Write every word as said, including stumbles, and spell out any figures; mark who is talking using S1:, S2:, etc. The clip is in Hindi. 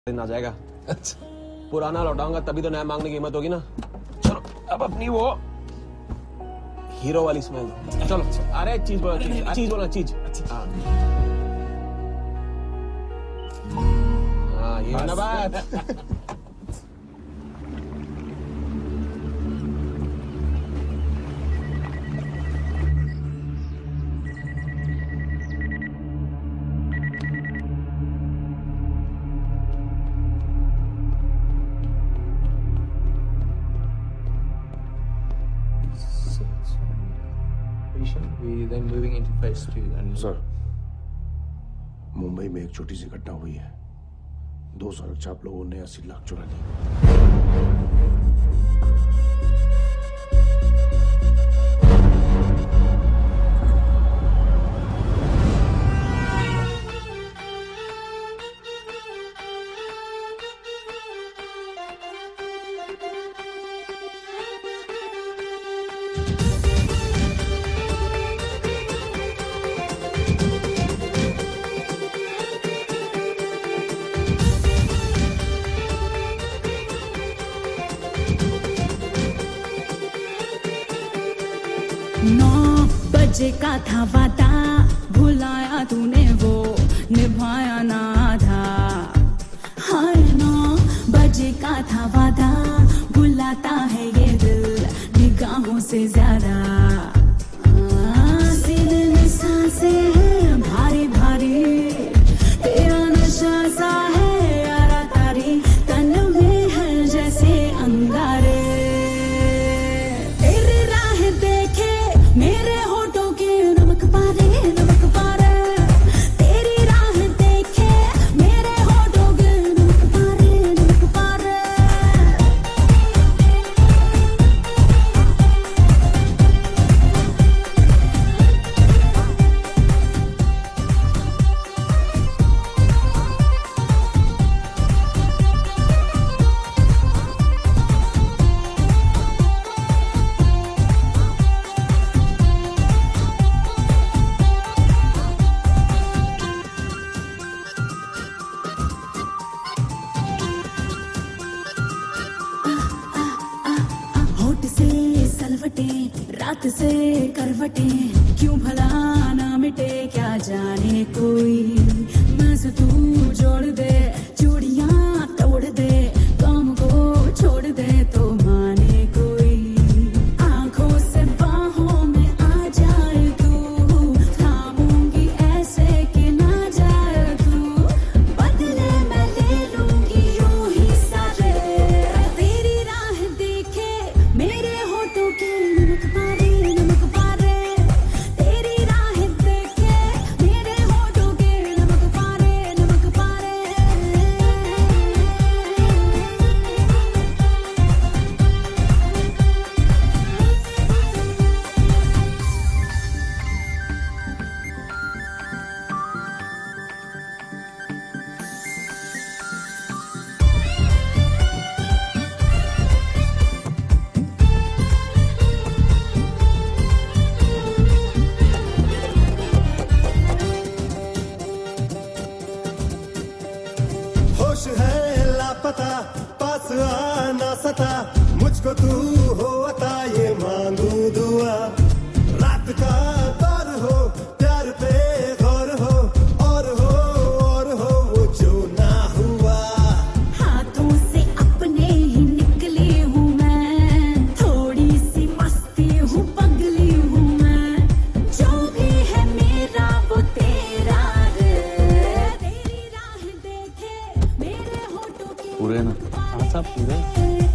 S1: दिन आ जाएगा।
S2: अच्छा,
S1: पुराना लौटाऊंगा तभी तो नया मांगने की हिम्मत होगी ना। चलो अब अपनी वो हीरो वाली स्मेल दो। चलो अरे चीज बोलो, चीज चीज बोलो, चीज। हाँ हाँ ये ना बात।
S2: we then moving into phase two and
S3: sir, Mumbai में एक छोटी सी घटना हुई है। दो सड़क छाप लोगों ने अस्सी लाख चुरा ली।
S4: नौ बजे का था वादा, भुलाया तूने वो निभाया ना आधा। हर नौ बजे का था वादा, बुलाता है ये दिल निगाहों से ज्यादा। सीने में सांसें हैं भारी भारी, तेरा नशा सा है यारा तारी, तन में है जैसे अंगारे। मेरे होठों के नमक पारे, नमक पारे, तेरी राह देखे मेरे होठों के नमक पारे, नमक पारे। रात से करवटे क्यों भला ना मिटे, क्या जाने कोई। मैं से तू जोड़ दे, चूड़ियां तोड़ दे, काम को छोड़ दे तो माने कोई। आंखों से बाहों में आ जाए तू, थामूंगी ऐसे कि ना जाए तू। बदले मैं ले लूंगी यूं ही सारे, तेरी राह देखे मेरे होठों के नमक पारे, नमक पारे, तेरी राह देखे मेरे होठों के नमक पारे, नमक पारे।
S5: होश है लापता, पास आ ना सता, मुझको तू हो अता, ये मांगू दुआ। रात का दौर हो, प्यार पे गौर हो, और हो और हो वो जो ना हुआ।
S4: हाथों से अपने ही निकली हूँ मैं, थोड़ी सी मस्ती हूँ, पगली हूँ मैं। जो भी है मेरा वो तेरा रे, तेरी राह देखे मेरे होठों के
S2: पूरे ना।
S4: हाँ साहब पूरे।